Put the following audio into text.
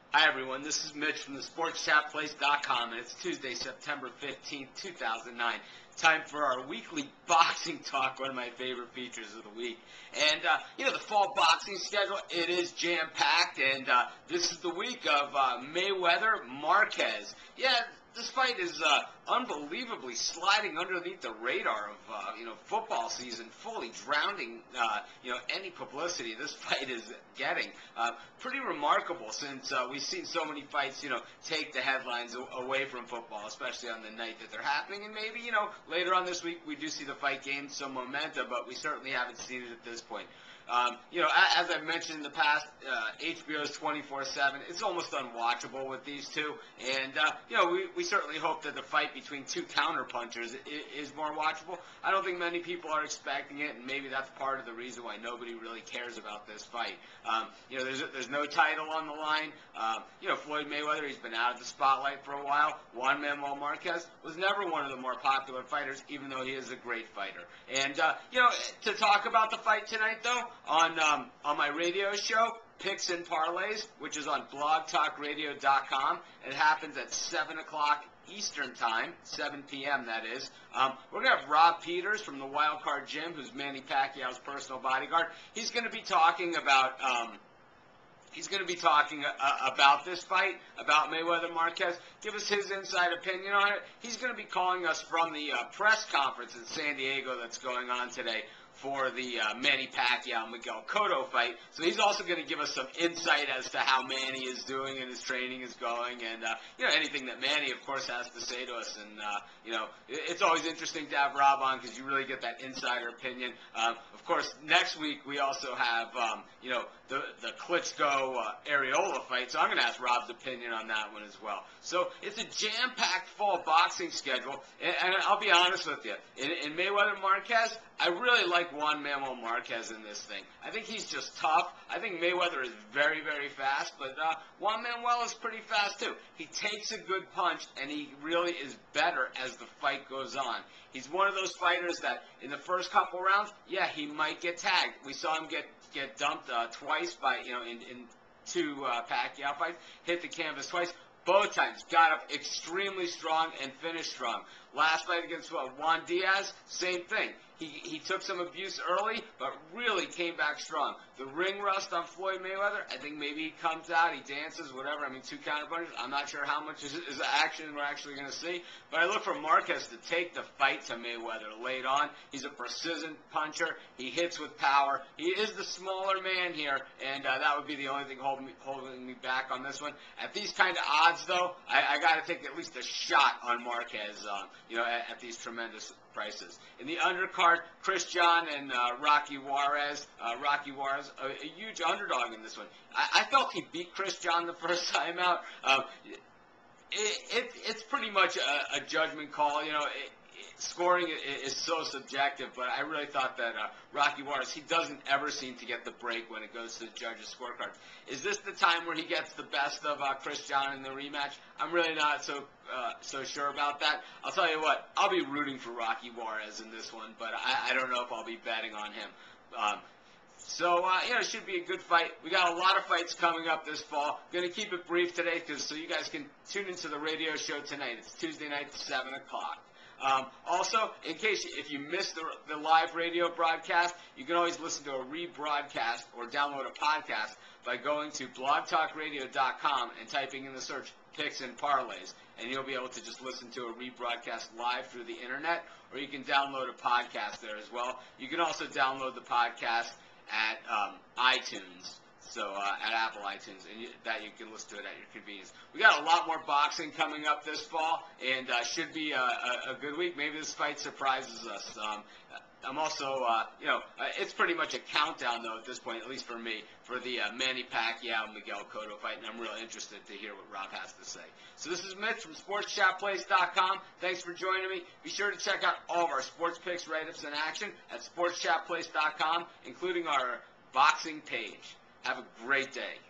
Hi everyone, this is Mitch from the SportsChatPlace.com, and it's Tuesday, September 15th, 2009. Time for our weekly boxing talk, one of my favorite features of the week. And, the fall boxing schedule, it is jam-packed, and this is the week of Mayweather Marquez. Yeah, this fight is unbelievably sliding underneath the radar of football season, fully drowning any publicity this fight is getting. Pretty remarkable, since we've seen so many fights take the headlines away from football, especially on the night that they're happening. And maybe later on this week we do see the fight gain some momentum, but we certainly haven't seen it at this point. As I've mentioned in the past, HBO's 24/7. It's almost unwatchable with these two, and we certainly hope that the fight between two counterpunchers is more watchable. I don't think many people are expecting it, and maybe that's part of the reason why nobody really cares about this fight. There's no title on the line. Floyd Mayweather, he's been out of the spotlight for a while. Juan Manuel Marquez was never one of the more popular fighters, even though he is a great fighter. And to talk about the fight tonight, though, on my radio show, Picks and Parlays, which is on blogtalkradio.com. It happens at 7 o'clock Eastern Time, 7 p.m. that is. We're going to have Rob Peters from the Wild Card Gym, who's Manny Pacquiao's personal bodyguard. He's going to be talking about about this fight, about Mayweather Marquez, give us his inside opinion on it. He's going to be calling us from the press conference in San Diego that's going on today for the Manny Pacquiao-Miguel Cotto fight. So he's also going to give us some insight as to how Manny is doing and his training is going, and anything that Manny, of course, has to say to us. And it's always interesting to have Rob on because you really get that insider opinion. Of course, next week we also have the Klitschko-Areola fight, so I'm going to ask Rob's opinion on that one as well. So it's a jam-packed fall boxing schedule, and I'll be honest with you. In Mayweather Marquez, I really like Juan Manuel Marquez in this thing. I think he's just tough. I think Mayweather is very, very fast, but Juan Manuel is pretty fast too. He takes a good punch, and he really is better as the fight goes on. He's one of those fighters that in the first couple rounds, yeah, he might get tagged. We saw him get dumped twice by in two Pacquiao fights, hit the canvas twice. Both times got up extremely strong and finished strong. Last fight against Juan Diaz, same thing. He took some abuse early, but really came back strong. The ring rust on Floyd Mayweather, I think maybe he comes out, he dances, whatever. I mean, two counterpunches. I'm not sure how much is action we're actually going to see. But I look for Marquez to take the fight to Mayweather late on. He's a precision puncher. He hits with power. He is the smaller man here, and that would be the only thing holding me back on this one. At these kind of odds, though, I got to take at least a shot on Marquez, at these tremendous prices. In the undercard, Chris John and Rocky Juarez. Rocky Juarez, a huge underdog in this one. I felt he beat Chris John the first time out. It's pretty much a judgment call. Scoring is so subjective, but I really thought that Rocky Juarez, he doesn't ever seem to get the break when it goes to the judges' scorecards. Is this the time where he gets the best of Chris John in the rematch? I'm really not so sure about that. I'll tell you what, I'll be rooting for Rocky Juarez in this one, but I don't know if I'll be betting on him. It should be a good fight. We got a lot of fights coming up this fall. Going to keep it brief today so you guys can tune into the radio show tonight. It's Tuesday night at 7 o'clock. Also, in case if you missed the live radio broadcast, you can always listen to a rebroadcast or download a podcast by going to blogtalkradio.com and typing in the search Picks and Parlays, and you'll be able to just listen to a rebroadcast live through the internet, or you can download a podcast there as well. You can also download the podcast at iTunes. So at Apple iTunes, and that you can listen to it at your convenience. We got a lot more boxing coming up this fall, and should be a good week. Maybe this fight surprises us. I'm also, it's pretty much a countdown, though, at this point, at least for me, for the Manny Pacquiao-Miguel Cotto fight, and I'm really interested to hear what Rob has to say. So this is Mitch from SportsChatPlace.com. Thanks for joining me. Be sure to check out all of our sports picks, write-ups, and action at SportsChatPlace.com, including our boxing page. Have a great day.